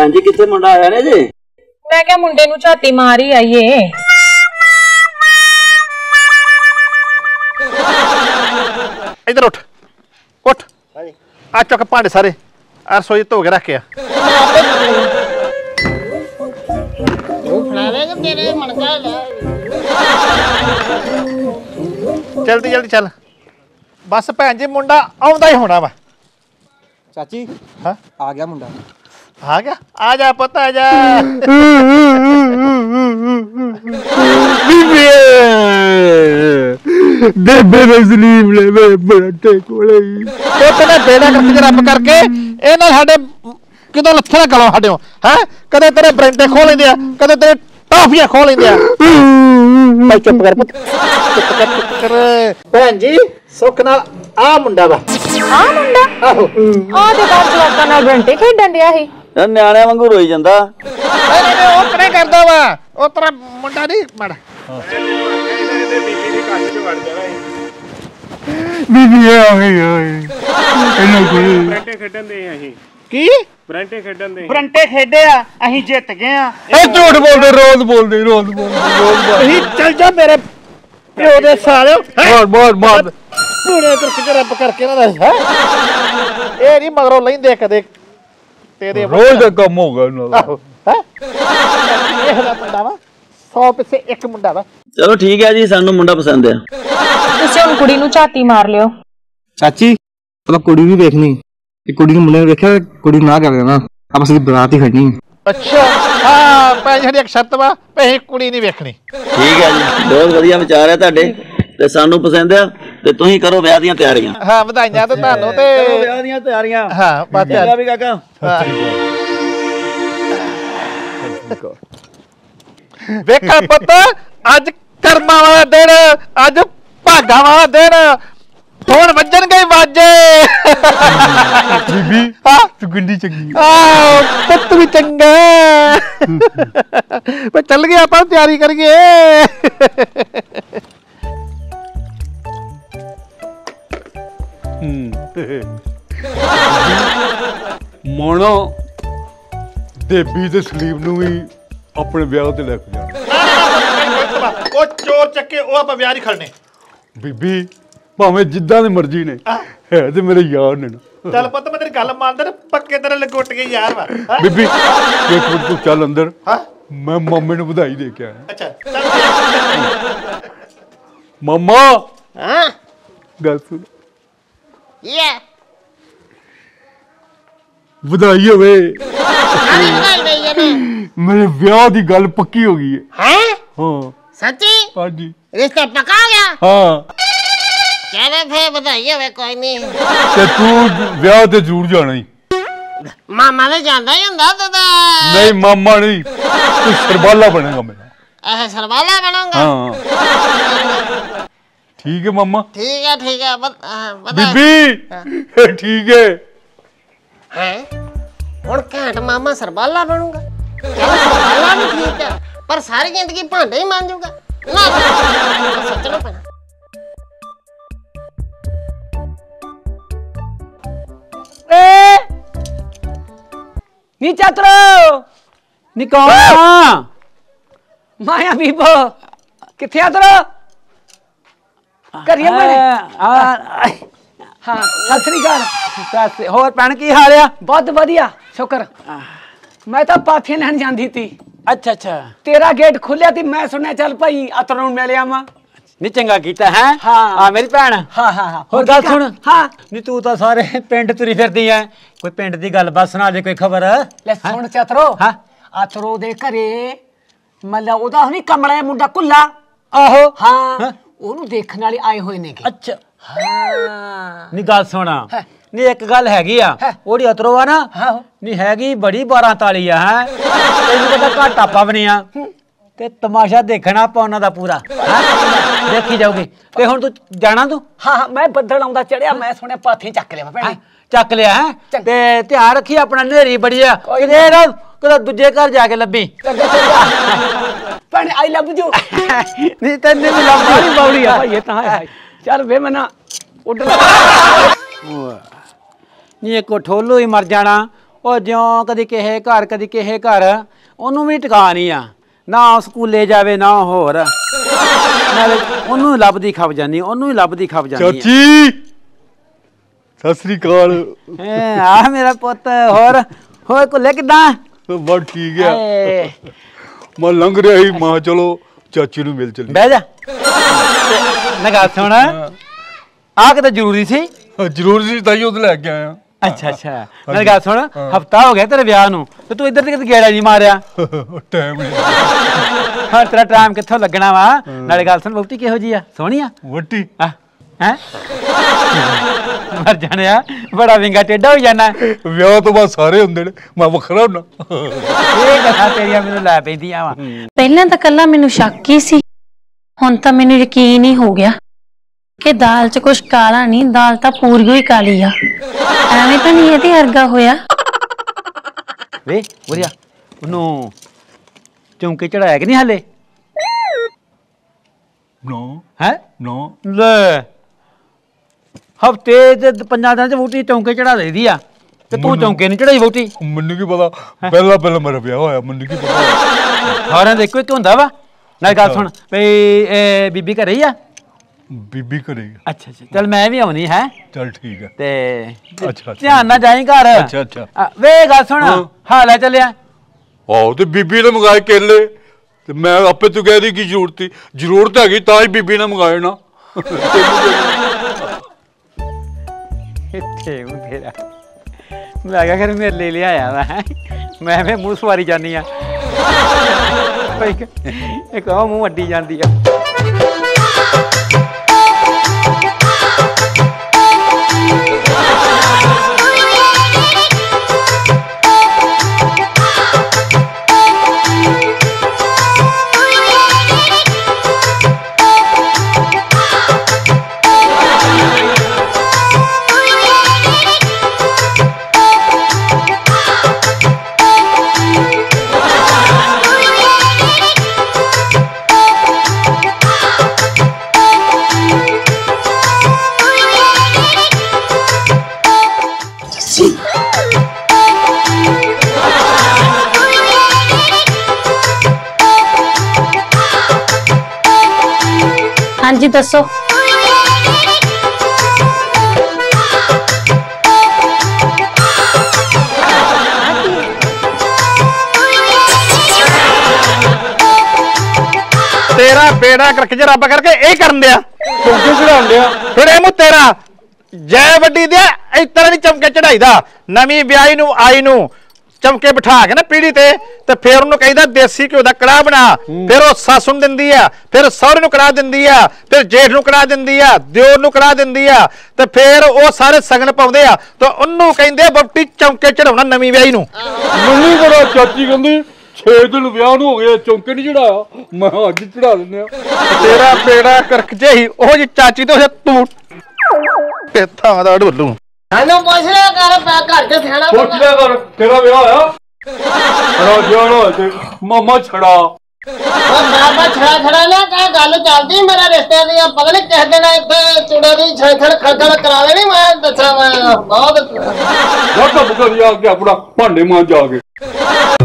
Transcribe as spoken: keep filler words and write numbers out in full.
भैन जी कितने मुंडा आया ने जी? मैं क्या मुंडे नूं झाती मार ही आईए। इधर उठ उठ आ चुक भांडे सारे रसोई धो के रख के जल्दी जल्दी चल बस भैन जी मुंडा आउंदा ही होना वा। चाची हाँ आ गया मुंडा। आ गया आ जा पुत आ जा। बेबे तस्लीम ले मेरे बरंटे कोले तने बेड़ा करके रब करके ए ना साडे किदों लत्थे ना गलो साडे हैं कदे तेरे बरंटे खो लेंदे आ कदे तेरे टॉफियां खो लेंदे आ। भाई चुप कर पुत चुप कर चुप कर भैन जी सुख नाल आ मुंडा वा। आ मुंडा आहो आ ते बाहर जवाकां नाल बरंटे खेडण दिया सी। न्याणे वांगू रोई जांदा। अरे ओ करे करदा वा ओ तेरा मुंडा नहीं माड़ा बीबी आ गई ओए इन्हों कोई बरंटे खेडण दे अहीं की बरंटे खेडण दे बरंटे खेडे आ अहीं जित गए आ। ए झूठ बोलदे रोज बोलदे रोज बोलदे रोज बोलदे चल जा मेरे प्यो दे साले मार मार मार पूरे करके रब करके ना है ए नहीं मगरों लैंदे कदे तेरे रोज दा काम होगा ना है ये हला मुंडा वा सौ पिछे एक मुंडा वा। चलो ठीक है जी सानू मुंडा पसंद है। तुसीं हुण कुड़ी नूं झाती मार लियो। चाची अब कुड़ी नहीं देखनी कुड़ी मुंडे ने देखा कुड़ी ना कर देना अब असली बरात ही खड़नी। अच्छा हां पै जी एक शर्त वा पै कुड़ी नहीं देखनी। ठीक है जी बहुत बढ़िया विचार है ਤੁਹਾਡੇ ਤੇ ਸਾਨੂੰ ਪਸੰਦ ਆ ਤੇ ਤੁਸੀਂ ਕਰੋ ਵਿਆਹ ਦੀਆਂ ਤਿਆਰੀਆਂ। ਹਾਂ ਵਧਾਈਆਂ ਤੇ ਤੁਹਾਨੂੰ ਤੇ ਕਰੋ ਵਿਆਹ ਦੀਆਂ ਤਿਆਰੀਆਂ। ਹਾਂ ਬਾਤ ਹੈ ਵੀ ਕਾਕਾ। ਵੇਖਾ ਪੁੱਤ ਅੱਜ ਕਰਮਾਂ ਵਾਲਾ ਦਿਨ ਅੱਜ ਭਾਗਾਂ ਵਾਲਾ ਦਿਨ ਹੁਣ ਵੱਜਣਗੇ ਵਾਜੇ। ਬੀਬੀ ਹਾਂ ਤੂੰ ਗੁੰਡੀ ਚੰਗੀ ਆ ਪੁੱਤ ਵੀ ਚੰਗਾ ਵੇ ਚੱਲ ਗਏ ਆਪਾਂ ਤਿਆਰੀ ਕਰੀਏ। ਮੋਣਾ ਦੇਬੀ ਤੇ ਸਲੀਮ ਨੂੰ ਵੀ ਆਪਣੇ ਵਿਆਹ ਤੇ ਲੈ ਕੇ ਜਾਣਾ। ਉਹ ਚੋਰ ਚੱਕੇ ਉਹ ਆਪਾਂ ਵਿਆਹ ਨਹੀਂ ਖੜਨੇ। ਬੀਬੀ ਭਾਵੇਂ ਜਿੱਦਾਂ ਦੀ ਮਰਜ਼ੀ ਨੇ ਹੈ ਤੇ ਮੇਰੇ ਯਾਰ ਨੇ ਨਾ। ਚੱਲ ਪੁੱਤ ਮੈਂ ਤੇਰੀ ਗੱਲ ਮੰਨਦਾ ਪੱਕੇ ਤੇਰੇ ਲਗੁੱਟ ਕੇ ਯਾਰ ਵਾ। ਬੀਬੀ ਇੱਕ ਮਿੰਟ ਤੂੰ ਚੱਲ ਅੰਦਰ ਹਾਂ ਮੈਂ ਮਾਮੇ ਨੂੰ ਵਧਾਈ ਦੇ ਕੇ ਆਇਆ। ਅੱਛਾ ਚੱਲ ਮਾਮਾ ਹਾਂ ਗੱਲ ਸੁਣ ਯਾ ਵਧਾਈ ਹੋਵੇ ਮੇਰੇ ਵਿਆਹ ਦੀ ਗੱਲ ਪੱਕੀ ਹੋ ਗਈ ਹੈ। ਹੈ ਹਾਂ ਸੱਚੀ ਹਾਂਜੀ ਰਿਸ਼ਤਾ ਪੱਕਾ ਹੋ ਗਿਆ। ਹਾਂ ਚਲੇ ਫੇ ਵਧਾਈ ਹੋਵੇ ਕੋਈ ਨਹੀਂ ਤੇ ਤੂੰ ਵਿਆਹ ਤੇ ਜ਼ਰੂਰ ਜਾਣਾ ਹੀ। ਮਾਮਾ ਨੇ ਜਾਂਦਾ ਹੀ ਹੁੰਦਾ ਤੂੰ ਤਾਂ। ਨਹੀਂ ਮਾਮਾ ਨਹੀਂ ਤੂੰ ਸਰਬਾਲਾ ਬਣੇਗਾ ਮੇਰਾ। ਇਹ ਸਰਬਾਲਾ ਬਣਾਉਂਗਾ। ਹਾਂ ਠੀਕ ਹੈ ਮਾਮਾ। ਠੀਕ ਹੈ ਠੀਕ ਹੈ ਬੀਬੀ ਠੀਕ ਹੈ ਹੈ ਹੁਣ ਘੈਂਟ ਮਾਮਾ ਸਰਬਾਲਾ ਬਣੂਗਾ। ਚੱਲ ਸਰਬਾਲਾ ਵੀ ਠੀਕ ਹੈ ਪਰ ਸਾਰੀ ਜ਼ਿੰਦਗੀ ਭਾਂਡੇ ਹੀ ਮਾਂਜੂਗਾ ਨਾ ਸੱਚਣਾ ਪੈਣਾ। नी चतरो नी कौन माया बीबो किथे आतरो करिए बने हाँ सत श्री अकाल होर भैन की हाल आ। बहुत बढ़िया शुक्र। मैं तो पाथी लैन जाती थी। अच्छा अच्छा तेरा गेट खुलिया थी मैं सुनया चल भाई अतरों मिल आवा। नी चंगा कीता है। हाँ आ मेरी भैन हाँ हाँ हाँ होर गल सुन। हाँ नी तू तो सारे पिंड तुरी फिरदी है कोई पिंड दी गल बस सुना दे कोई खबर। ले सुन चतरो हाँ अतरो दे घरे मतलब ओदा नहीं कमला मुंडा कुल्ला। आहो हाँ ओनू देखण वाले आए होए ने। अच्छा हाँ नी गल सुना नी एक गल हैगी आ ओड़ी अतरो आ ना नी हैगी बड़ी बारां ताली आ है तैनूं पता घाटा पा भी नहीं आ ते तमाशा देखना ਆਪਾਂ ਉਹਨਾਂ ਦਾ पूरा देखी जाऊगी ते हुण तू जाना तू। हाँ हाँ मैं बदल आउंदा चढ़िया मैं सुने पाथी चक लिया भैणे ਚੱਕ ਲਿਆ ਹੈ ਤੇ ਧਿਆਨ ਰੱਖੀ ਆਪਣਾ ਨੇਰੀ ਬੜੀ ਆ ਕਿਤੇ ਨਾ ਕਿਤੇ ਦੂਜੇ ਘਰ ਜਾ ਕੇ ਲੱਭੀ ਭੈਣੇ ਆਈ ਲੱਭ ਜੂ ਨਹੀਂ ਤੈਨੂੰ ਵੀ ਲੱਭ ਬਾਲੀ ਬਾਉਲੀ ਆ ਭਾਈ ਇਹ ਤਾਂ ਹੈ ਚੱਲ ਵੇ ਮੈਂ ਨਾ ਉੱਡ ਲਾ ਨਹੀਂ ਇੱਕ ਠੋਲੂ ਹੀ ਮਰ ਜਾਣਾ ਉਹ ਜਿਉਂ ਕਦੀ ਕਿਸੇ ਘਰ ਕਦੀ ਕਿਸੇ ਘਰ ਉਹਨੂੰ ਵੀ ਟਿਕਾ ਨਹੀਂ ਆ ਨਾ ਸਕੂਲੇ ਜਾਵੇ ਨਾ ਹੋਰ ਨਾਲੇ ਉਹਨੂੰ ਲੱਭਦੀ ਖਪ ਜਾਂਦੀ ਉਹਨੂੰ ਹੀ ਲੱਭਦੀ ਖਪ ਜਾਂਦੀ ਚਾਚੀ ਸਤਿ ਸ੍ਰੀ ਅਕਾਲ ਐ ਆ ਮੇਰਾ ਪੁੱਤ ਹੋਰ ਹੋਰ ਕੁੱਲੇ ਕਿੱਦਾਂ ਬਸ ਠੀਕ ਆ ਮੈਂ ਲੰਘ ਰਿਹਾ ਸੀ ਮਾਂ ਚਲੋ ਚਾਚੀ ਨੂੰ ਮਿਲ ਚੱਲੀ ਬਹਿ ਜਾ ਮੈਂ ਗੱਲ ਸੁਣ ਆ ਕਿਤੇ ਜ਼ਰੂਰੀ ਸੀ ਜ਼ਰੂਰ ਸੀ ਤਾਂ ਹੀ ਉਹਦੇ ਲੈ ਕੇ ਆਇਆ ਅੱਛਾ ਅੱਛਾ ਮੈਂ ਗੱਲ ਸੁਣ ਹਫਤਾ ਹੋ ਗਿਆ ਤੇਰੇ ਵਿਆਹ ਨੂੰ ਤੇ ਤੂੰ ਇੱਧਰ ਤੇ ਕਿਤੇ ਗੇੜਾ ਨਹੀਂ ਮਾਰਿਆ ਟਾਈਮ ਨਹੀਂ ਹਾਂ ਤੇਰਾ ਟਾਈਮ ਕਿੱਥੋਂ ਲੱਗਣਾ ਵਾ ਨਾਲੇ ਗੱਲ ਸੁਣ ਵਹੁਟੀ ਕਿਹੋ ਜੀ ਆ ਸੋਹਣੀ ਆ ਵੋਟੀ ਆ ਹੈ ਮਰ ਜਾਣਿਆ ਬੜਾ ਵਿੰਗਾ ਟੇਡਾ ਹੋ ਜਾਣਾ ਵਿਆਹ ਤੋਂ ਬਾਅਦ ਸਾਰੇ ਹੁੰਦੇ ਨੇ ਮੈਂ ਵੱਖਰਾ ਹੁੰਨਾ ਇਹ ਗੱਲਾਂ ਤੇਰੀਆਂ ਮੈਨੂੰ ਲੈ ਪੈਂਦੀਆਂ ਵਾ ਪਹਿਲਾਂ ਤਾਂ ਕੱਲਾ ਮੈਨੂੰ ਸ਼ੱਕ ਹੀ ਸੀ ਹੁਣ ਤਾਂ ਮੈਨੂੰ ਯਕੀਨ ਹੀ ਹੋ ਗਿਆ ਕਿ ਦਾਲ 'ਚ ਕੁਛ ਕਾਲਾ ਨਹੀਂ ਦਾਲ ਤਾਂ ਪੂਰੀ ਹੀ ਕਾਲੀ ਆ ਐਵੇਂ ਤਾਂ ਨਹੀਂ ਇਹਦੇ ਵਰਗਾ ਹੋਇਆ ਵੇ ਉਰਿਆ ਉਹਨੂੰ ਚੌਂਕੇ ਚੜਾਇਆ ਕਿ ਨਹੀਂ ਹਾਲੇ ਨੋ ਹੈ ਨੋ ਲੈ ਹਫਤੇ ਤੇ ਪੰਜਾਂ ਦਿਨਾਂ ਚ ਵੋਟੀ ਚੌਂਕੇ ਚੜਾ ਦੇਦੀ ਆ ਤੇ ਤੂੰ ਚੌਂਕੇ ਨਹੀਂ ਚੜਾਈ ਵੋਟੀ ਮੈਨੂੰ ਕੀ ਪਤਾ ਪਹਿਲਾਂ ਪਹਿਲਾਂ ਮੇਰਾ ਵਿਆਹ ਹੋਇਆ ਮੈਨੂੰ ਕੀ ਪਤਾ ਸਾਰਿਆਂ ਦੇ ਇੱਕੋ ਹੀ ਹੁੰਦਾ ਵਾ ਨਾਲ ਗੱਲ ਸੁਣ ਬਈ ਇਹ ਬੀਬੀ ਘਰੇ ਹੀ ਆ ਬੀਬੀ ਕਰੇਗੀ ਅੱਛਾ ਅੱਛਾ ਚੱਲ ਮੈਂ ਵੀ ਆਉਣੀ ਹੈ ਚੱਲ ਠੀਕ ਹੈ ਤੇ ਅੱਛਾ ਧਿਆਨ ਨਾਲ ਜਾਈਂ ਘਰ ਅੱਛਾ ਅੱਛਾ ਆ, ਵੇ ਗੱਲ ਸੁਣ ਹਾਲ ਹੈ ਚੱਲਿਆ ਆਹੋ ਤੇ ਬੀਬੀ ਨੇ ਮੰਗਾਏ ਕੇਲੇ ਤੇ ਮੈਂ ਆਪੇ ਤੂੰ ਕਹਿ ਦੀ ਕੀ ਜ਼ਰੂਰਤ ਸੀ ਜ਼ਰੂਰਤ ਹੈਗੀ ਤਾਂ ਹੀ ਬੀਬੀ ਨੇ ਮੰਗਾਏ ਨਾ ਇੱਥੇ ਉਹ ਤੇਰਾ ਮੈਂ ਕਿਹਾ ਕਰ ਮੇਰੇ ਲਈ ਲਿਆਇਆ ਵਾ ਮੈਂ ਵੇ ਮੂੰਹ ਸਵਾਰੀ ਜਾਨੀ ਆ ਇੱਕ ਉਹ ਮੂੰਹ ਅੱਡੀ ਜਾਂਦੀ ਆ ਹਾਂਜੀ ਦੱਸੋ ਤੇਰਾ ਬੇੜਾ ਕਰਕੇ ਜੇ ਰੱਬ ਕਰਕੇ ਇਹ ਕਰਨ ਦਿਆ ਚੌਂਕੇ ਚੜਾਉਣ ਦਿਆ ਫਿਰ ਇਹ ਮੂੰ ਤੇਰਾ ਜੈ ਵੱਡੀ ਦਿਆ ਇਸ ਤਰ੍ਹਾਂ ਨਹੀਂ ਚਮਕੇ ਚੜਾਈਦਾ ਨਵੀਂ ਵਿਆਹੀ ਨੂੰ ਆਈ ਨੂੰ ਚਮਕੇ ਬਿਠਾ ਕੇ ਨਾ ਪੀੜੀ ਤੇ ਤੇ ਫਿਰ ਉਹਨੂੰ ਕਹਿੰਦਾ ਦੇਸੀ ਘਿਓ ਦਾ ਕੜਾਹ ਬਣਾ ਫਿਰ ਉਹ ਸੱਸ ਨੂੰ ਦਿੰਦੀ ਆ ਫਿਰ ਸਹੁਰੇ ਨੂੰ ਕੜਾਹ ਦਿੰਦੀ ਆ ਫਿਰ ਜੇਠ ਨੂੰ ਕੜਾਹ ਦਿੰਦੀ ਆ ਦਿਓਰ ਨੂੰ ਕੜਾਹ ਦਿੰਦੀ ਆ ਤੇ ਫਿਰ ਉਹ ਸਾਰੇ ਸਗਨ ਪਾਉਂਦੇ ਆ ਤੇ ਉਹਨੂੰ ਕਹਿੰਦੇ ਵਹੁਟੀ ਚਮਕੇ ਚੜਾਉਣਾ ਨਵੀਂ ਵਿਆਹੀ ਨੂੰ ਮੈਨੂੰ ਬੜਾ ਚਾਚੀ ਕਹਿੰਦੀ ਛੇ ਦਿਨ ਵਿਆਹ ਨੂੰ ਹੋ ਗਏ ਚੌਂਕੇ ਨਹੀਂ ਚੜਾਇਆ ਮੈਂ ਅੱਜ ਚੜਾ ਦਿੰਦੇ ਆ ਤੇਰਾ ਬੇੜਾ ਕਰਕ ਜਿਹੀ ਉਹ ਜੀ ਚਾਚੀ ਤੇ ਤੂੰ ਪੇਥਾਂ ਦਾ ਢੋਲੂ ਸਾਨੂੰ ਪੁੱਛ ਲਿਆ ਕਰ ਪੈ ਘਰ ਚ ਸਿਆਣਾ ਪੁੱਛ ਲਿਆ ਕਰ ਤੇਰਾ ਵਿਆਹ ਹੋਇਆ ਅਰਾ ਜਾਣਾ ਤੇ ਮਾਮਾ ਛੜਾ ਉਹ ਬਾਬਾ ਛੜਾ ਛੜਾ ਨਾ ਕਾ ਗੱਲ ਚੱਲਦੀ ਮੇਰਾ ਰਿਸ਼ਤੇ ਦੀਆਂ ਪਤਾ ਨਹੀਂ ਕਿਸ ਦਿਨ ਇੱਥੇ ਚੂੜੇ ਦੀ ਛੇਖੜ ਖੜਖੜ ਕਰਾ ਦੇਣੀ ਮੈਂ ਦੱਸਾਂ ਮੈਂ ਬਹੁਤ ਜਾ ਕੰਮ ਕਰੀ ਆ ਕੇ ਆਪਣਾ ਭਾਂਡੇ ਮਾਂ ਜਾ ਕੇ